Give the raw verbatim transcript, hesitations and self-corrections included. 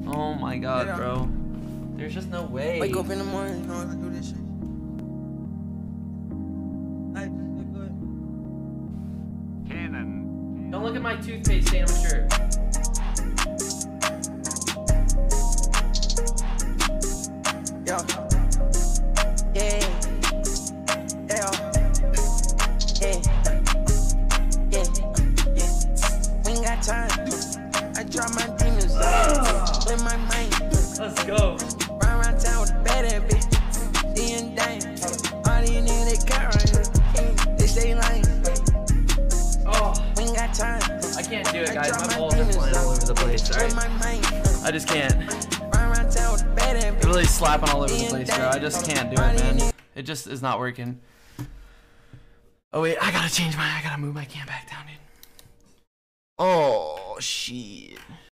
Oh my god, bro. There's just no way. Wake up in the morning, you know I do this shit. Cannon. Don't look at my toothpaste stain on my shirt. Yeah. Yeah. Yeah. Yeah. Yeah. Yeah. We ain't got time. I drop my demons. With my mind. Let's go. Run around town with a bad ass bitch. D and dang. All these niggas they got right here. They stay lying. Oh. We ain't got time. I can't do it, guys. My balls are flying all over the place, With alright? my mind. I just can't. Run around town with a bad ass bitch. Really slapping all over the place, bro. I just can't do it, man. It just is not working. Oh, wait. I gotta change my... I gotta move my cam back down, dude. Oh, shit.